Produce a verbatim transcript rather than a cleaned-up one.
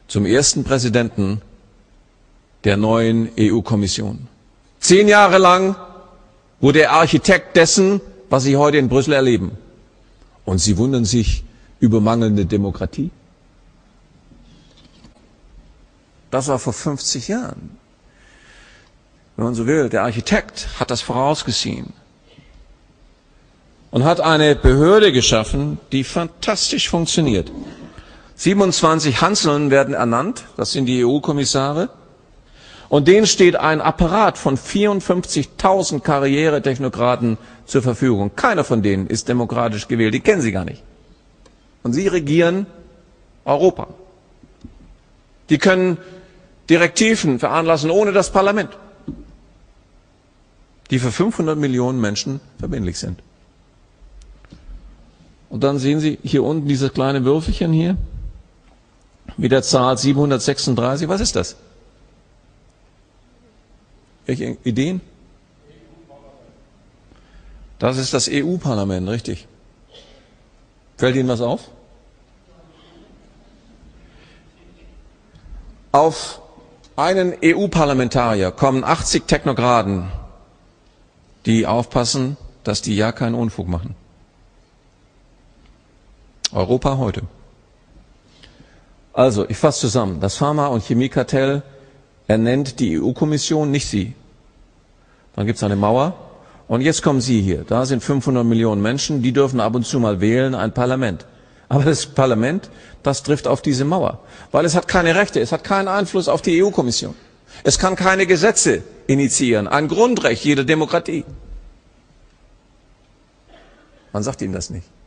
zum ersten Präsidenten der neuen E U-Kommission. Zehn Jahre lang wurde er Architekt dessen, was Sie heute in Brüssel erleben. Und Sie wundern sich über mangelnde Demokratie? Das war vor fünfzig Jahren. Wenn man so will, der Architekt hat das vorausgesehen und hat eine Behörde geschaffen, die fantastisch funktioniert. siebenundzwanzig Hanseln werden ernannt, das sind die E U-Kommissare, und denen steht ein Apparat von vierundfünfzigtausend Karrieretechnokraten zur Verfügung. Keiner von denen ist demokratisch gewählt, die kennen Sie gar nicht. Und sie regieren Europa. Die können Direktiven veranlassen ohne das Parlament, die für fünfhundert Millionen Menschen verbindlich sind. Und dann sehen Sie hier unten dieses kleine Würfelchen hier mit der Zahl siebenhundertsechsunddreißig. Was ist das? Welche Ideen? Das ist das E U-Parlament, richtig. Fällt Ihnen was auf? Auf einen E U-Parlamentarier kommen achtzig Technokraten, die aufpassen, dass die ja keinen Unfug machen. Europa heute. Also, ich fasse zusammen. Das Pharma- und Chemiekartell ernennt die E U-Kommission, nicht Sie. Dann gibt es eine Mauer. Und jetzt kommen Sie hier. Da sind fünfhundert Millionen Menschen, die dürfen ab und zu mal wählen, ein Parlament. Aber das Parlament, das trifft auf diese Mauer. Weil es hat keine Rechte, es hat keinen Einfluss auf die E U-Kommission. Es kann keine Gesetze initiieren. Ein Grundrecht jeder Demokratie. Man sagt Ihnen das nicht.